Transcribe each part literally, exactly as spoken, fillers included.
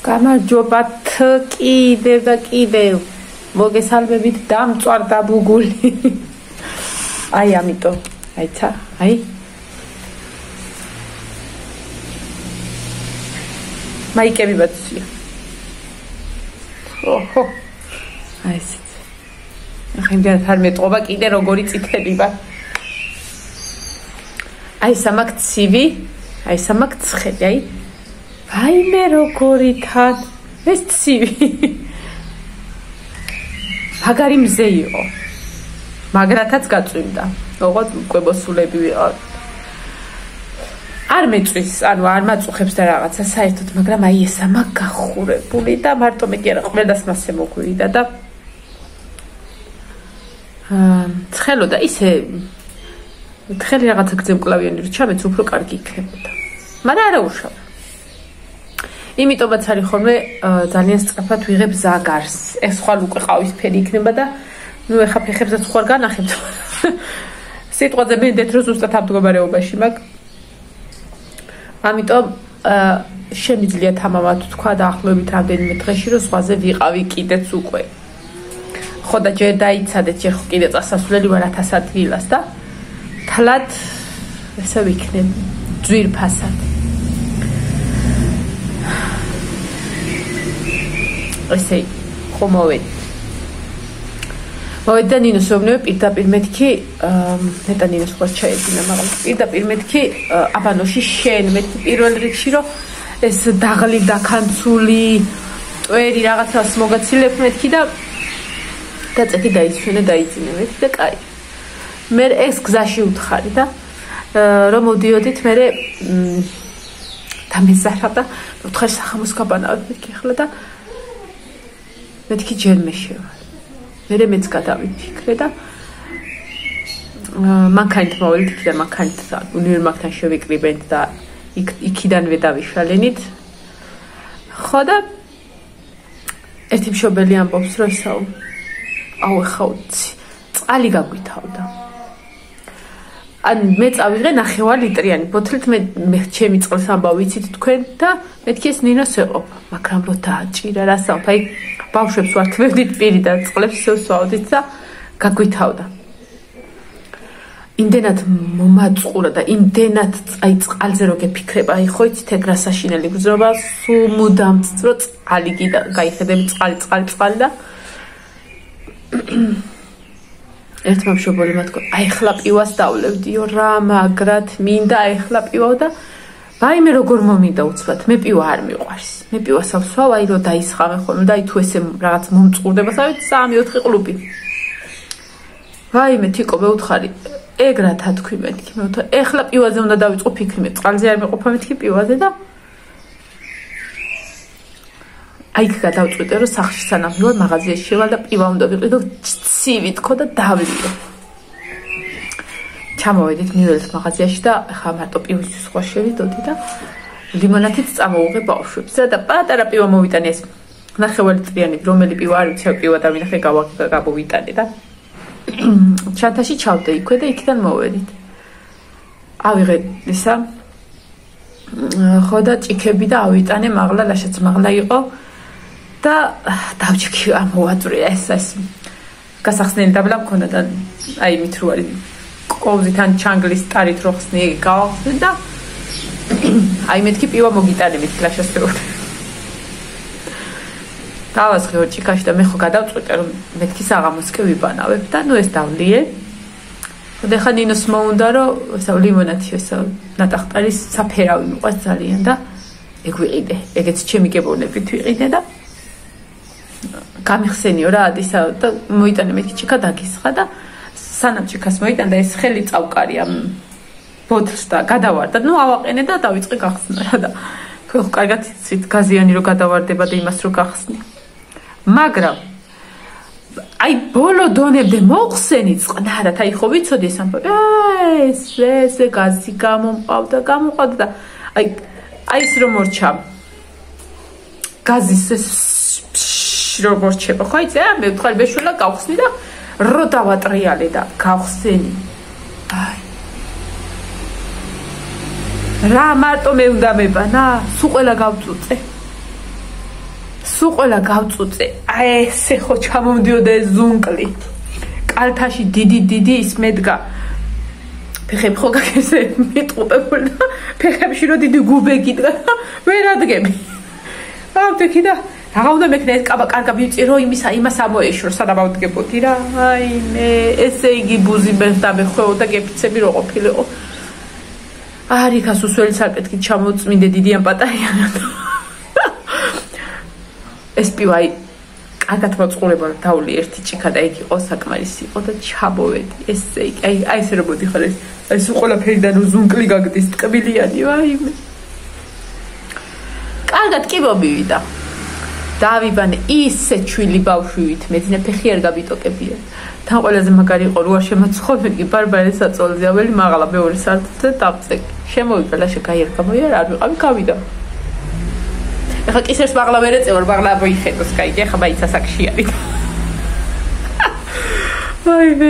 გამარჯობათ კიდევ და კიდევ მოგესალმებით დამწვარ დაბუგული აი ამიტომ აიცა აი მაიკები ბაცია ოჰო აი ეს ახლა არ მეტყობა კიდე როგორი წითელი ვარ აი სამაკ ცივი აი სამაკ ცხელი აი ვაიმე როგორი თან ეს ცივი მაგარი მზე იყო მაგრათაც გაწვიმდა ოღონდ უკვე მოსულები ვიყავ არ მეწვის ანუ არ მაწუხებს და რაღაცა საერთოდ მაგრამ აი ეს ამაკ გახურებული და მარტო მე კი არა ყველას მასე მოგვირიდა და აა ცხელოდა ისე თხელი რაღაცა გზემკლავიანი რო ჩამეც უფრო კარგი იქნებოდა მაგრამ არა უშავ იმიტომაც არის ხოლმე ძალიან სწრაფად ვიღებ ზაგარს ეს ხვალ უკვე ყავის ფერი იქნება და ნუ ეხა ფეხებსაც ხوار განახებთ სიტყვაზე მენდეთ რომ ზუსტად ამ მდგომარეობაში მაგ ამიტომ შემიძლია თამამად თქვა დაახლოებით რამდენიმე დღეში რომ ზღვაზე ვიყავი კიდეც უკვე ხო და ჯერ დაიცადეთ ჯერ კიდე წასასვლელი ვარ ათას ადგილას და თლად ესე ვიქნებ ძვირფასად ესე ხომოვეთ მოვედი და ნინოს ვეუბნები პირდაპირ მეთქი ნეტა ნინოს ხوار ჩაეძინა მაგრამ პირდაპირ მეთქი აბანოში შენ მეთქი პირველ რიგში რომ ეს დაღლი დაქანცული ტვერი რაღაცას მოგაცილებ მეთქი და დაწეთი დაიცვენე დაიძინე მეთქი და კაი მე ეს გზაში უთხარი და რომ მოდიოდით მე დამეზარა და უთხარი სახამოს გაბანავებ მეთქი ახლა და მეთქი ჯერ მე შევა მე მეც გადავიფიქრე და მანქანით მოვიდით იქიდან მანქანით უნივერმაგთან შევიკრიბენთ და იქიდანვე დავიშალენით ხო და ერთი მშობელი ამბობს რომ ესაო აუ ეხა უცი წყალი გაგვითავდა ან მე წავიღე ნახევარ ლიტრიანი ბოთლით მე მე ჩემი წყლის ამბავ ვიცით თქვენ და მეთქი ეს ნინოს ეყოფა მაგრამ რო დააჭირა რასაუბრ აი ბავშვებს ვარ თვევდით პირი და წყლებს შევსვავდით და გაგვითავდა იმდენად მომაწყურა და იმდენად აი წყალზე რო გეფიქრება აი ხო იცით ეგ რა საშინელი გზრობა სულ მუდამ წრო წყალი კიდე გაიხედები წყალი წყალი წყალი და ერთმა მშობელმა თქვა აი ხლა პივას დავლევდიო რა მაგრად მინდა აი ხლა პივაო და ვაიმე როგორ მომინდა უცბად მე პივა არ მიყვარს მე პივას ავსვავ აი რო დაისხამე ხოლმე და აი თუ ესე რაღაც მომწყურდება სავით სამი ოთხი ყლუპი ვაიმე თიკო მე უთხარი ეგ რა თათქვი მეთქი მე უთხარი ეხლა პივაზე უნდა დავიწყო ფიქრი მე წყალზე არ მეყოფა მეთქი პივაზე და აი იქ გადავწყვიტე რომ სახლში სანამ ვარ მაღაზიაში შევალ და პივა უნდა ვიყიდო ცივი თქო და დავლიო ჩამოვედით მიველთ მაღაზიაში და ხა მარტო პივის სხვა შევიდოდი და ლიმონადით წამოუღე ბავშვებს და პატარა პივა მოვიტანე ეს ნახევარ ლიტრიანი რომელი პივა არ ვიცი პივა დავინახე გავავიტანე და ჩანთაში ჩავდე იქვე და იქიდან მოვედით ავიღე ისა ხო და ჭიქები და ავიტანე მაღლა ლაშაც მაღლა იყო და დავჭიქი ამოვაწვრია ეს ეს გასახსნელი დაბლა მქონდა და აი მით რო არის კოვზით ან ჩანგლის ტარით რო ხსნი გავახსნე და აი მეთქი პივა მოგიტანე მით ლაშას რო დავასხე ოჭიკაში და მე ხო გადავწყვიტე რომ მეთქი საღამოსკე ვიბანავებ და ნუ ეს დავლიე და ხა ნინოს მოუნდა რომ ესა ლიმონათი ესა ნატახტარის საფერავი მიყვარს ძალიან და ეგ ვიყიდე ეგეც ჩემი გებოვნებით ვიყიდე და გამიხსენიო რა ისა და მოიტანე მეთქი ჩიკა დაგისხა და სანამ ჩიკას მოიტანდა ეს ხელი წავკარი ამ ბოთლს და გადავარდა ნუ ავაყენე და დავიწყე გახსნა რა და ხო კარგად იცით გაზიანი რო გადავარდება და იმას რო გახსნი მაგრამ აი ბოლო დონემდე მოხსენი წყნარად აი ხო ვიცოდი ეს ამბავი აი ეს ეს გაზი გამომყავდა გამომყავდა და აი აი ეს რომ მორჩა გაზის ეს როგორ რჩება ხო იცი მე ვთხარი ბეშველა გავხსნი და რო დავატრიალე და გავხსენი აი რა მარტო მე უნდა მებანა სულ ყველა გავწუწე სულ ყველა გავწუწე აი ესე ხო ჩამომდიოდა ეს ზუნკლი კალთაში დიდი დიდი ის მედგა ფეხები ხო გაგესე მეტყუპებული და ფეხებში რო დიდი გუბეგი დგა ვერ ადგები ავდექი და აღა უნდა მექნა ეს კაბა კარგა მივწირო იმისა იმას ამოეშორო სადაც ავდგებოდი რა აი მე ესე იგი ბუზი მერდა მეხვეო და გეფიცები რო ყოფილიყო არიქას უსველი საკეთქით ჩამოწმინდე დიდიან პატარიანად ეს პივაი კარგად მოწყურება დავლი ერთი ჭიქა და იგი ყო საკმარისი იყო და ჩამოვედი ესე იგი აი აი ესე რო მოდიხარ ეს აი სულ ყველაფერიდან უზუნკლი გაგდის ტკბილიანი ვაიმე კარგად კი მომივიდა დავიბანე ისე ჩვილი ბავშვივით მეძნე ფეხი არ გაბიტოკებია თან ყველაზე მაგარი იყო რო არ შემოცხობენ კი ბარბარე საწოლზე აველი მაღლა მეორე სართულზე დავწეკ შემოვიდა ლაშე გაიერგა მოიარ არ ვიყავი გავიდა ეხა კისერს მაღლა ვერ ეწევარ მაღლა მოიხედოს კაი ეხა მაიცა საკში არის ვაიმე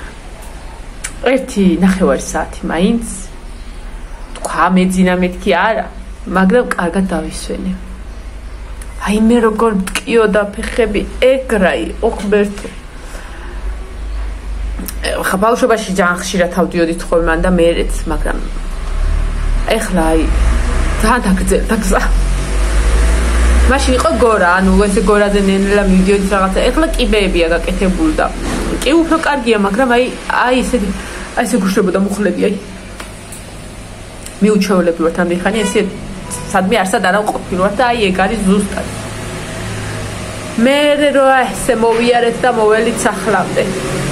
ერთი ნახევარი საათი მაინც თქვა მეძინა მეთქი არა მაგრამ კარგად დავისვენე აი მე როგორ მტკიოდა ფეხები ეგრა იყო ღმერთო ხა ბავშვობაში ძალიან ხშირად ავდიოდით ხოლმე მან და მერეც მაგრამ ეხლა აი ძალიან დაგძელდა გზა მაშინ იყო გორა ანუ ესე გორაზე ნენელა მივდიოდი რაღაცა ეხლა კიბეებია გაკეთებული და კი უფრო კარგია მაგრამ აი აი ესე აი ესე გუშლებოდა მუხლები აი მიუჩვეულები ვართ ამ ხანი ესე სადმე არსად არა ყოფილვარ და აი ეგ არის ზუსტად მე რო ესე მოვიარეთ და მოველით სახლამდე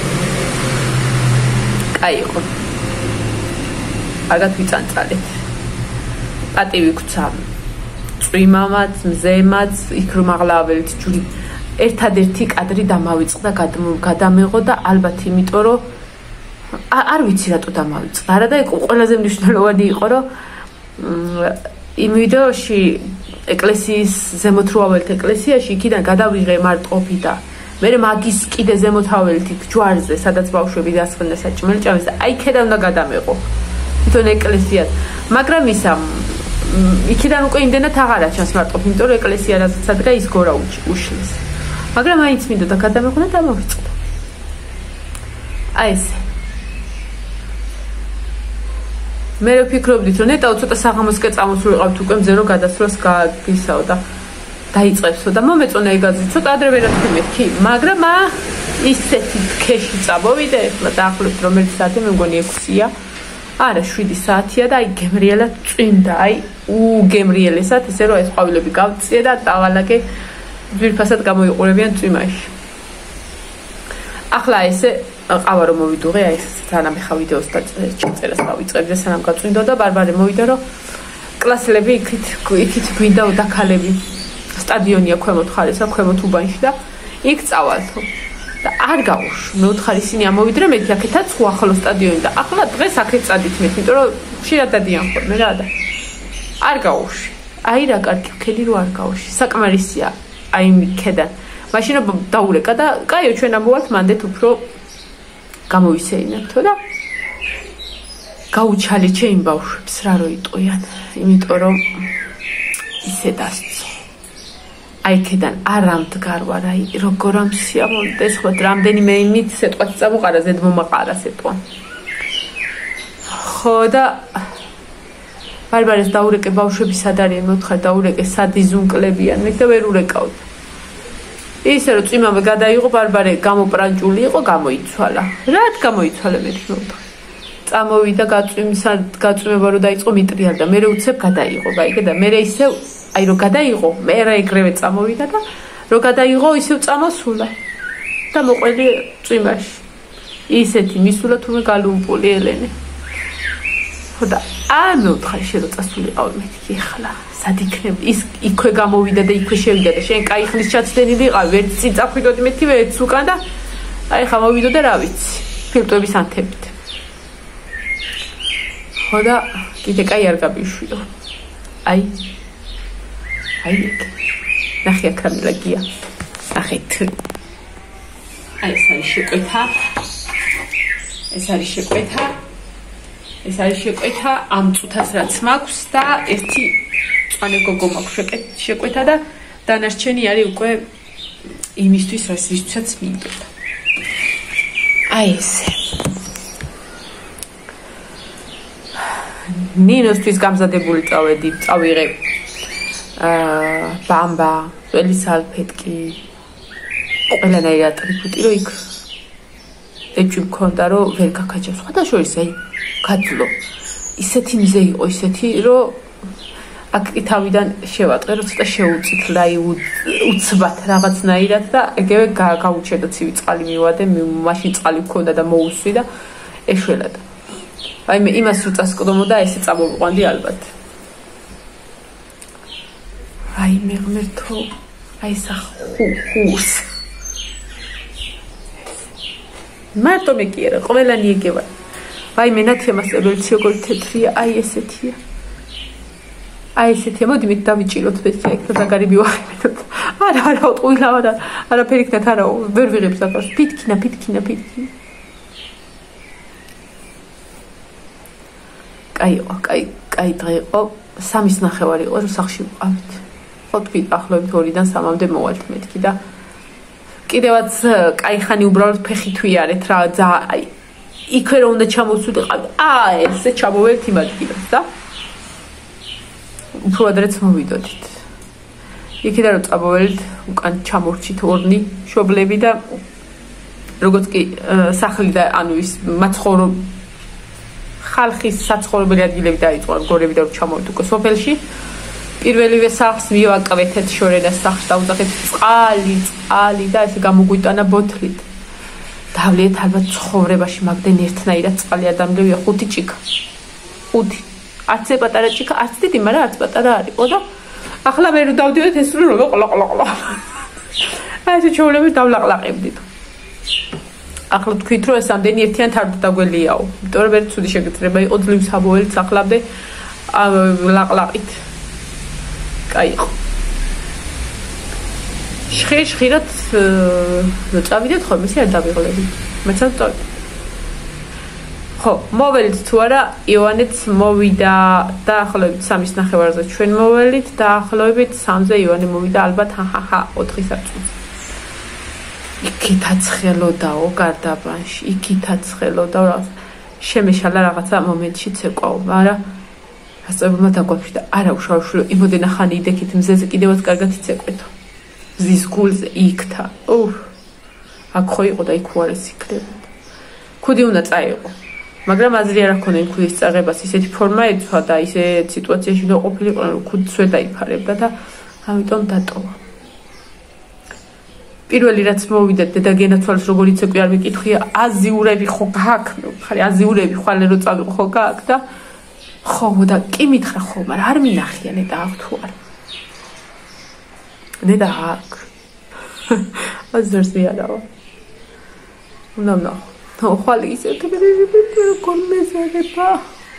კაი იყო აგათ ვიწანწალეთ პატივი გვცა წვიმამაც მზემაც იქ რომ აღლაველით ჯური ერთადერთი კადრი დამავიწყდა გადამეღო და ალბათ იმიტომ რომ არ ვიცი რატო დამავიწყდა არა და ეგ ყველაზე მნიშვნელოვანი იყო რომ იმ ვიდეოში ეკლესიის ზემოთ რო აველთ ეკლესიაში იქიდან გადავიღე მარტყოფი და მე მაგის კიდე ზემოთ აველთ იქ ჯვარზე სადაც ბავშვები დასხდნენ საჭმელჭამეს და აი ქედა უნდა გადამეღო თვითონ ეკლესიას მაგრამ ისა იქიდან უკვე იმდენად აღარ აჩანს მარტყოფი იმიტომ რომ ეკლესია რასაც ადგა ის გორა უშლის მაგრამ აიც მინდა და გადამეღო და დამოვიწყდა აი ეს მე ვფიქრობდით რომ ნეტაო ცოტა საღამოსკენ წამოსულიყავთ უკვე მზე რომ გადასვლას გაგისაო და დაიწყებსო და მომეწონა ეგაზი ცოტა ადრე ვერ ათქმეთქი მაგრამ ა ისეთი ქეში წამოვიდე ეხლა დაახლოებით რომელიც საათი მე მგონი ექვსია არა შვიდი საათია და აი გემრიელად წვიმდა აი უგემრიელესად ესე რომ ეს ყვავილები გავწიე და დავალაგე ძვირფასად გამოიყურებიან წვიმაში ახლა ესე ყავა რომ მოვიდუღე აი სანამ ხა ვიდეოს და ჩაწერას დავიწყებდი სანამ გაწვინდა და ბარბარე მოვიდა რომ კლასელები იქით იქით გვინდა დაქალები სტადიონია ქვემოთ ხარესა ქვემოთ უბანში და იქ წავალთო და არ გავუშვი მე ვთხარ ისინი ამოვიდრე მე აქეთაც ხო ახლო სტადიონი და ახლა დღეს აქეთ წადით მე იმიტომ რომ ხშირად დადიან ხოლმე რა და არ გავუშვი აი რა კარგი ხელი რო არ გავუშვი საკმარისია აი მიქედან მაშინ დაურეკა და კაიო ჩვენ ამოვალთ მანდეთ უფრო გამოვისეინებთო და გაუჩალე ჩემ ბავშვებს რა რო იტყვიან იმიტომ რომ ისე დასწო აი ქედან არ ამდგარ ვარ აი როგორ ამ სიამოვნდეს ხო რამდენიმე იმით სიტყვაც წამოყარა ზედ მომაყარა სიტყვა ხო და ბარბარეს დაურეკე ბავშვები სად არიან მოთხარ დაურეკე სად იზუნკლებიან მე და ვერ ურეკავთ ისე რომ წვიმამა გადაიღო ბარბარე გამოპრანჭული იყო გამოიცვალა რად გამოიცვალა მე თქვი წამოვიდა გაწვიმისა გაწვიმება რომ დაიწყო მიტრიალდა მე უცებ გადაიღო ბაიგე და მე ისე აი რომ გადაიღო მე რა ეგრევე წამოვიდა და რომ გადაიღო ისევ წამოსულა და მოყველი წვიმაში ისეთი მისულა თუმე გალუმპული ელენე ხო და არ მოვთხარ შენ რომ წასულიყავ მეთქი ახლა სად იქნებ ის იქვე გამოვიდა და იქვე შევიდა და შენ კაი ხნის ჩაცდენილი ვიყავ ვერც წინ წახვიდოდი მეთქი ვერც უკან და აი ხა მოვიდო და რა ვიცი ფილტვების ანთებით ხო და კიდე კაი არ გაბიშვიო აი აი ეგ ნახე აქ რამილაგია ნახეთ აი ეს არის შეკვეთა ეს არის შეკვეთა ეს არის შეკვეთა ამ წუთას რაც მაქვს და ერთი წვანე გოგო მაქვს შეკვეთა და დანარჩენი არის უკვე იმისთვის, რისთვისაც მინდოდა. აი ესე. ნინოსთვის გამზადებული წავედი, წავიღე აა ბამბა, წველი სალფეტკი, ყველანაირად ტრიფუტი, რომ იქ ეჭვი მქონდა, რომ ვერ გაქაჩებს. სხვადასხვა აი გაძლო. ისეთი მზე იყო, ისეთი, რომ აქ თავიდან შევატყე, რომ ცოტა შეუწითლა, აი უცბად რაღაცნაირად და ეგევე გაუჩერდა ცივი წყალი მივადე, მაშინ წყალი მქონდა და მოусვი და ეშველა და აი მე იმას რო წასკდომოდა, ესე წამოვიყვანდი ალბათ. აი მე ღმერთო, აი სახუს. მარტო მე კი არა, ყველანი ეგევა. აი მე ნათია მასწავლებელი როგორი თეთრია, აი ესეთია. აი ესეთია, მოდი მე დავიჭიროთ ფესია, იქ ზაგარი მივახებინოთ. არა, არა, უტყვილა, არა, არაფერი იქნათ, არა, ვერ ვიღებ ზაგარს. ფითქინა, ფითქინა, ფითქინა. კაი იყო, კაი, კაი დღე იყო, სამის ნახევარი იყო, რომ სახლში ვყავით. ხო თქვი, ახლობით ორიდან სამამდე მოვალთ მეთქი და კიდევაც კაი ხანი უბრალოდ ფეხით ვიარეთ რა, ძა, აი, იქვე რომ უნდა ჩამოვსვიდიყავ, აა, ესე ჩამოვერთ იმ ადგილას და უფრო ადრეც მოვიდოდით. იქიდან რომ წამოველით, უკან ჩამორჩით ორნი შობლები და როგორც კი სახლი და ანუ ის მაცხოვრო ხალხის საცხოვრებელი ადგილები დაიწყო, გორები და ჩამოვით უკვე სოფელში. პირველივე სახლს მივაკავეთეთ შორენას სახლს დავუძახეთ წყალი, წყალი და ესე გამოგვიტანა ბოთლით. დავლეთ ალბათ ცხოვრებაში მაგდენ ერთნაირად წყალი ადამიანია ხუთი ჭიქა. ხუთი. არც პატარა ჭიქა, არც დიდი, მაგრამ არც პატარა არ იყო და ახლა მე რო დავდივეთ ეს რო ყლაყლაყლა. აი ეს ჩაოლები დავლაყლაყებდით. ახლა თქვით რომ ეს ამდენი ერთიან თარდაგველიაო. იმიტომ რომ ვერ ცუდი შეგეძლება იყო ძლივ საბოელიც ახლავდე ლაყლაყით. კაი იყო. შხერ-შხერად წავიდეთ ხოლმე, ისე არ დავიღლები. მეც არ წავიდე. ხო, მოველით თუ არა, ივანეც მოვიდა დაახლოებით სამის ნახევარზე ჩვენ მოველით, დაახლოებით სამზე ივანე მოვიდა ალბათ ჰაჰა ოთხი საათზე. იქითაც ხელოდაო გარდაბანში, იქითაც ხელოდა რა. შემეშალა რაღაცა მომენტში ცეკვაო, მაგრამ ასწავლებმა დაგვაქვი და არა უშავშულო, იმოდენა ხანი იდექით მზეზე კიდევაც კარგად იცეკვეთო. მზის გულზე იქთა. ოუ. აქ ხო იყო და იქ უარეს იქნებოდა. ქუდი უნდა წაიყო. მაგრამ აზრი არ აქვს იმ ქუდის წაღებას, ისეთი ფორმა ეცვა და ისე სიტუაციაში უნდა ყოფილიყო, რომ ქუდს ვერ დაიფარებდა და ამიტომ დატოვა. პირველი რაც მოვიდა დედაგენაცვალეს როგორ იცეკვი არ მეკითხია, აზიურები ხო გააქვს? ხარი აზიურები ხვალე რო წავიყო ხო გააქვს და ხო და კი მითხრა ხო, მაგრამ არ მინახია ნედა აქვს თუ არა. ნედა აქვს. აზერზე არავა. უნდა ვნახო. ნუ ხვალე ისე როგორ მეზარება.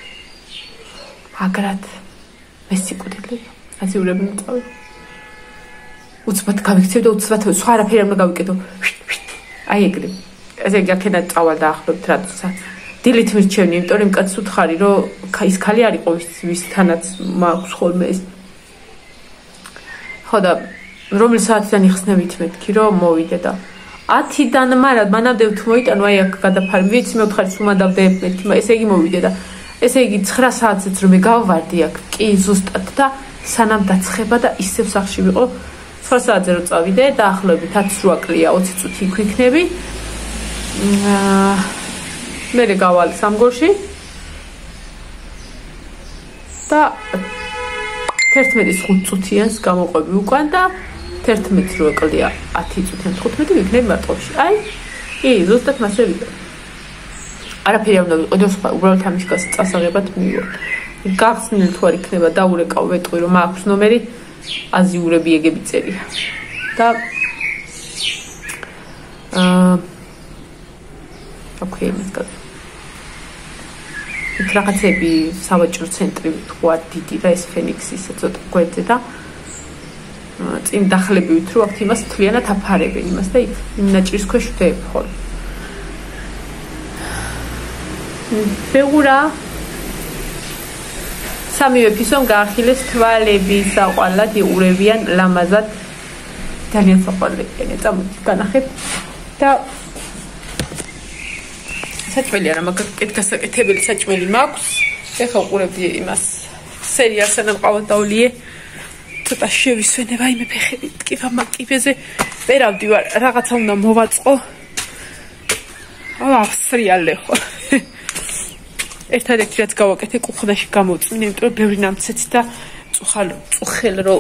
აგრად მესიკუდილი. აზიურები მოწავი. უცბად გავიქცევ და უცბად სხვა არაფერი არ უნდა გავიკეთო. აი ეგრე. ესე იგი აქედან წავალ და ახლობთ რატოცა. დილით მირჩევნი, იმიტომ რომ კაცს უთხარი, რომ ის ქალი არ იყო ვისთანაც მაქვს ხოლმე ეს. ხო და რომელი საათიდან იხსნებით მეთქი, რომ მოვიდე და ათიდან მაგრამ მანამდე მოიტანო აი აქ გადაფარი. ვიცი მე ვთხარი სუმადავდე მეთქი, ესე იგი მოვიდე და ესე იგი ცხრა საათზეც რომ მე გავვარდი აქ, კი ზუსტად და სანამ დაცხება და ისევ სახში ვიყო. ცხრა საათზე რო წავიდე, დაახლოებით ათს რვა კლია, ოცი წუთი იქ ვიქნები. აა მე გავალ სამგორში და თერთმეტის ხუთ წუთიანს გამოყვები უკან და თერთმეტს რო ეკლია ათი წუთიან თხუთმეტი ვიქნები მარტყოფში. აი, კი, ზუსტად მასე ვიყო. არაფერი არ უნდა ვიყო, და უბრალოდ ამის გასწასაღებად მივიღო. გახსნილი თუ არ იქნება დაურეკავ ვეტყვი რომ აქვს ნომერი აზიურები ეგები წერია. და აა ოკეი, მისგა. იქ რაღაცები სავაჭრო ცენტრი თქვა დიდი და ეს ფენიქსისა ცოტა გვერდზე და წინ დახლებივით რომ აქ იმას თლიანად აფარებენ იმას და იქ ნაჭრის ქვეშ ვდებ ხოლმე. ბეღურა სამივე ფისომ გაახილეს თვალები, საყვალად იყურებიან ლამაზად ძალიან საყვარელია წამოდი განახებ და საჭმელი არა მაგრამ კეთგასაკეთებელი საჭმელი მაქვს ეხლა უყურებდი იმას სერიალს ან ყავდაულიე ცოტა შევისვენე ვაიმე ფეხები ტკიფა მაკიფეზე ვერავდი ვარ რაღაცა უნდა მოვაწყო აა სერიალე ხო ერთადერთი რაც გავაკეთე კუხნაში გამოვწმინე იმიტომ რომ ბევრი ნამცეცი და წუხალ წუხელ რო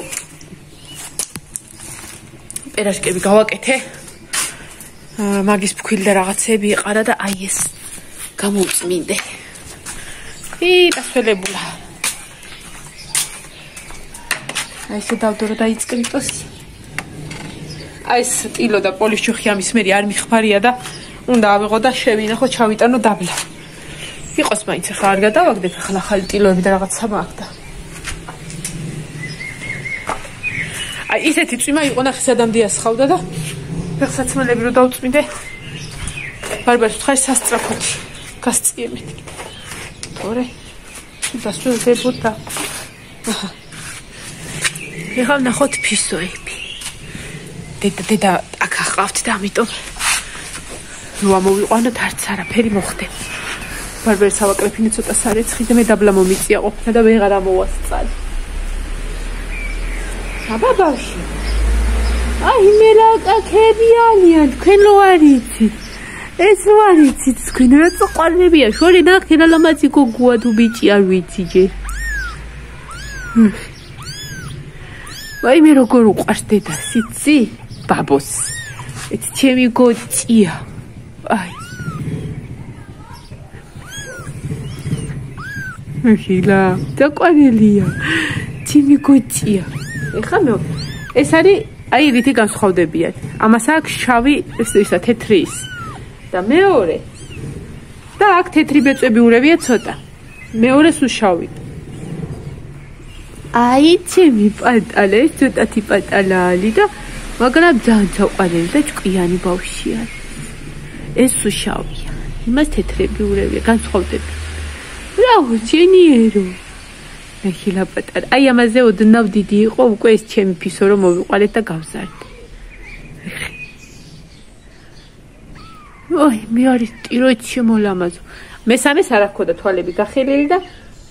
პერაშკები გავაკეთე მაგის ფქვილი და რაღაცები ეყარა და აი ეს გამოვწმინდე ი დასველებულა აი ესე დავდო რომ დაიწყრიტოს აი ეს ტილო და პოლიშჩუხი ამის მერი არ მიხმარია და უნდა ავიღო და შევინახო ჩავიტანო დაბლა იყოს მაინც ახლა არ გადავაგდებ ახლა ახალი ტილოები და რაღაცა მაქვს და აი ისეთი წვიმა იყო ნახე სადამდე ასხავდა და ფეხსაცმელები რო დავწმინდე ბარბარს ვთხარი სასწრაფოდ გასწიემეთ თორე დასწრებოდა აჰა ეხლა ნახოთ ფისოები დედა დედა აქ ახავთ და ამიტომ რო ამოვიყვანოთ არც არაფერი მოხდება ბარბარს ავაკრეფინე ცოტა სარეცხი და მე დაბლა მომიწია ყოფნა და ვეღარ ამოვასწარი აბა ბავშვი აი მე რა კაკები არიან თქვენ რო არიცით ეს რო არიცით თქვენ რა წაყვანებია შორი ნახე რა ლამაზი გოგოა თუ ბიჭი არ ვიცი ჯე ვაი მე როგორ უყვარს დედა სიცი ბაბოს ეს ჩემი გოწია აი მიხილა დაყვანილია ჩემი გოწია ეხლა მე ეს არის აი რითი განსხვავდებიან ამას აქვს შავი ეს ისა თეთრი ის და მეორე და აქ თეთრი ბეწვები ურევია ცოტა მეორე სულ შავი აი ჩემი პატალა ეს ცოტათი პატალალი და მაგრამ ძალიან საყვარელი და ჭკვიანი ბავშვი არის ეს სულ შავია იმას თეთრები ურევია განსხვავდება რა უჩენიერო მეხილა პატარა აი ამაზე ოდნავ დიდი იყო უკვე ეს ჩემი ფისო რომ მოვიყვანეთ და გავზარდე ოი მე არის ტიროც შემოლამაზო მესამეს არ აქვს თვალები გახელილი და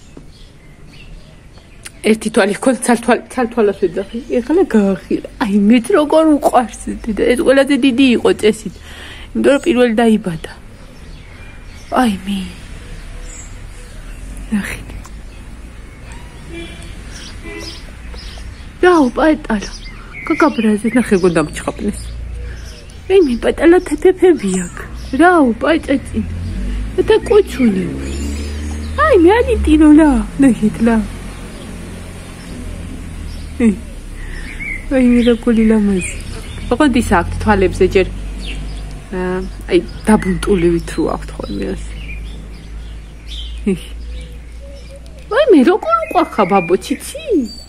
ერთი თვალი ჰქონდა ცალთვალ ცალთვალას ვეძახი ეხლა გაახილა აი მეც როგორ უყვარს და ეს ყველაზე დიდი იყო წესით იმიტომ რომ პირველი დაიბადა აი მე ნახე რაო პატალა კაკაბრაზე ნახე გონდა მჩხაპნეს მე მე პატალა თეთრები აქვს რაო პატაწი და კუჩული აი მე არ იტიროლა ნახეთლა აი მე როგორი ლამაზი ოღონდის აქვს თვალებზე ჯერ აი დაბუნტულივით რო აქვს ხოლმე ასე აი მე როგორ უყვახა ბაბო ციცი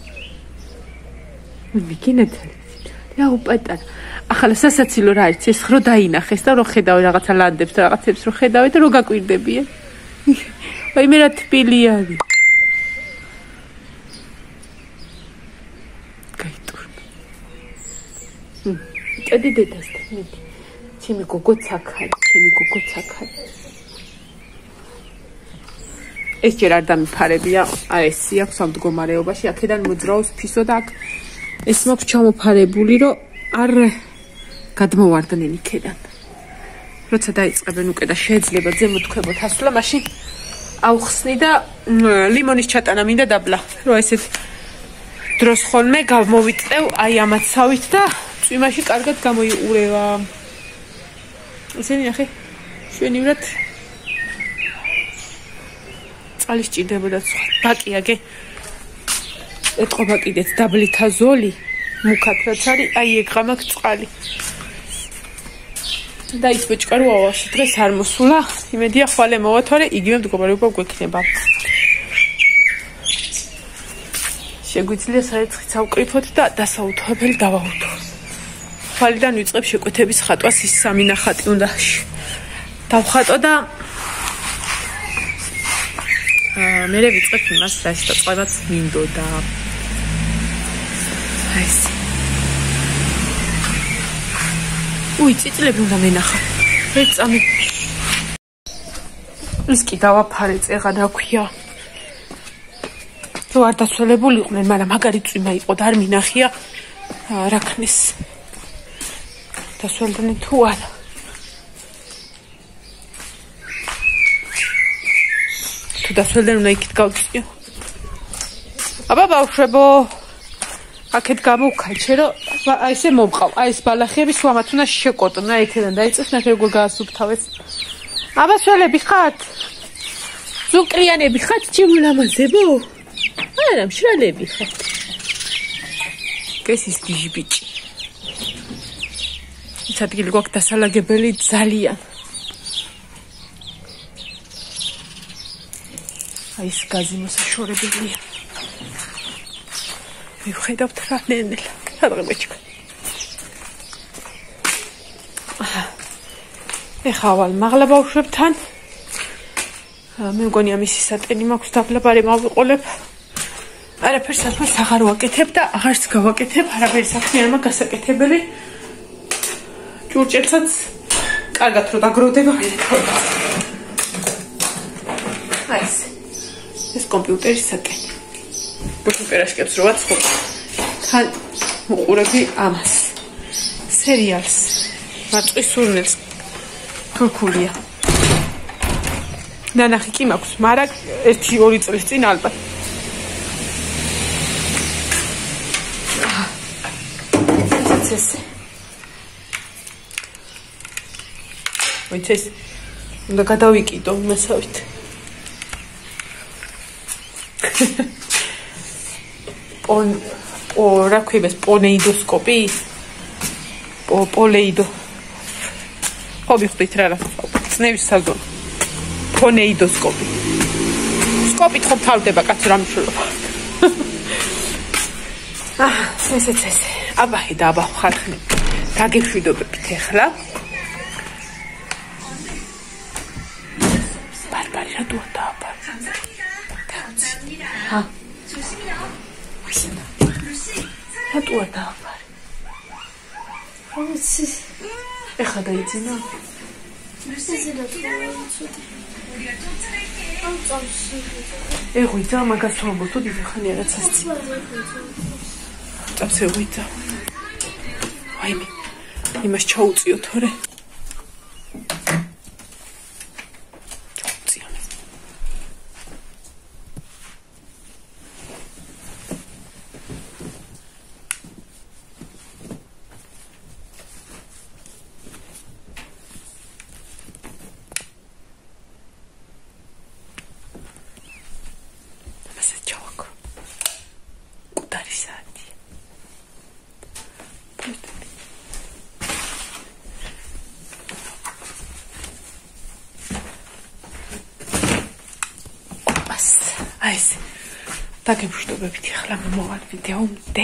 მიგინეთ რა უპატარა ახლა სასაცილო რა არის ეს რო დაინახეს და რო ხედავ რაღაცა ლანდებს და რაღაცებს რო ხედავე და რო გაკვირდებიან აი მე რა თბილი არის გაიტურნა წედი დედასთან მიდი ჩემი გოგოც აქ არის ჩემი გოგოც აქ არის ეს ჯერ არ დამიფარებია აი ესი აქვს ამ მდგომარეობაში აქედან მოძრაობს ფისო და აქ ეს მაქვს ჩამოფარებული რომ არ გადმოვარდნენ იქიდან როცა დაიწყებენ უკვე და შეიძლება ზემოთქვებოთ ასვლა მაშინ ავხსნი და ლიმონის ჩატანა მინდა დაბლა რომ ესეთ დროს ხოლმე გამოვიწევ აი ამაცავით და წვიმაში კარგად გამოიყურება ესენი ახე შვენივრად წალი სჭირდებოდა სხვა ბაკი აგე ეთყობა კიდეც დაბლითა ზოლი მუქად რაც არის აი ეგ ღამაკ წყალი და ის ბოჭკარო ავაში დღეს არ მოსულა იმედია ხვალე მოვათვარე იგივე მდგომარეობა გვექნება შეგვიძლია საერთხით ავკრიფოთ და დასაუთვებელი დავაუთო ხვალიდან ვიწყებ შეკვეთების ხატვას ის სამი ნახატი უნდა დავხატო და მე ვიწყებ იმას რაც დაწყებაც მინდოდა აი ეს უი, წიწლები უნდა მენახა. ერთ წამი. ის კი დავაფარე წეღა რა ქვია. თუ არ დასვლებულიყვნენ, მაგრამ მაგარი წვიმა იყო და არ მინახია რა ქნის. დასველდნენ თუ არა. თუ დასველდნენ უნდა იქით გავწიო. აბა ბავშვებო, აქეთ გამოვქაჩე, რომ აი ესე მომყავ. აი ეს ბალახები სვამათ უნდა შეკოტნა ეთერან დაიწეს, ნახე როგორ გაასუფთავეს. აბა სველები ხართ? ზუკრიანები ხართ, ჩემულამაზებო? არა, მშრალები ხართ. ეს ის გიჟი ბიჭი. ის ადგილი გვაქვს დასალაგებელი ძალიან. აი ეს გაზი მოსაშორებელია. მივხედავთ რა ნენელა. სადღებეჩქ. ეხა ვალ მაღლა ბავშვებთან. მე მგონი ამისი სატენი მაქვს დაბლაბარი მავიყოლებ. არაფერს არაფერს აღარ ვაკეთებ და აღარც გავაკეთებ, არაფერი საქმე არ მაქვს გასაკეთებელი. ჭურჭელსაც კარგად რო დაგროვდება. აი ეს. ეს კომპიუტერის სატენი. კომპიუტერაშკებს რო ვაცხობ. თან უყურები ამას. სერიალს. მაწყვის სურნელს. თურქულია. ნანახი კი მაქვს, მაგრამ ერთი ორი წლის წინ ალბათ. ეს ვიცეს უნდა გადავიკიდო მასავით. პონ პო რა ქვია პონეიდოსკოპი? პო პოლეიდო. ხო ვიხდით რა რა. წნევის საზონი. პონეიდოსკოპი. სკოპით ხო თავდება კაცო რა მნიშვნელობა. აა ესეც ეს. აბა და აბა ხარხნი. დაგეშვიდობებით ახლა. ბარბარი რა თუ დააბა. ჰა. რა თუ დააბა. ხოცი. ეხა დაიძინა. ეღვიძა მაგას ვამბობ თუ დიხანი რაღაცას. წავსე ვიძა. ვაიმე. იმას ჩაუწიო თორე. ჩაუწიო. აი ეს დაგემშვიდობებით ახლა მომავალ ვიდეომდე.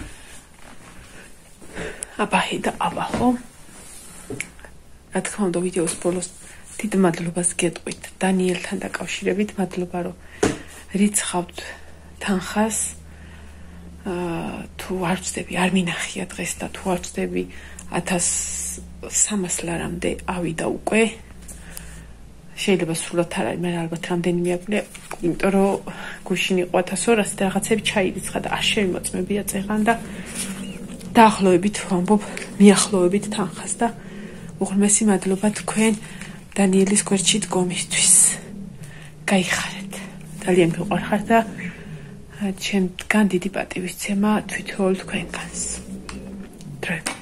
აბაჰი და აბაჰო. რა თქმა უნდა ვიდეოს ბოლოს დიდ მადლობას გეტყვით დანიელთან დაკავშირებით. მადლობა რომ რიცხავთ თანხას. აა თუ არ ვწდები არ მინახია დღეს და თუ არ ვწდები ათას სამას ლარამდე ავიდა უკვე. შეიძლება სულად არ არის, მაგრამ ალბათ რამდენიმე აკვირია, იმიტომ რომ გუშინ იყო ათას ორასი და რაღაცები ჩაირიცხა და არ შემოწმებია წეღან და დაახლოებით ვამბობ, მიახლოებით თანხას და უღრმესი მადლობა თქვენ დანიელის გვერდში დგომისთვის. გაიხარეთ. ძალიან მიყვარხართ და ჩემგან დიდი პატივისცემა თვითონ თქვენგანს. დროებით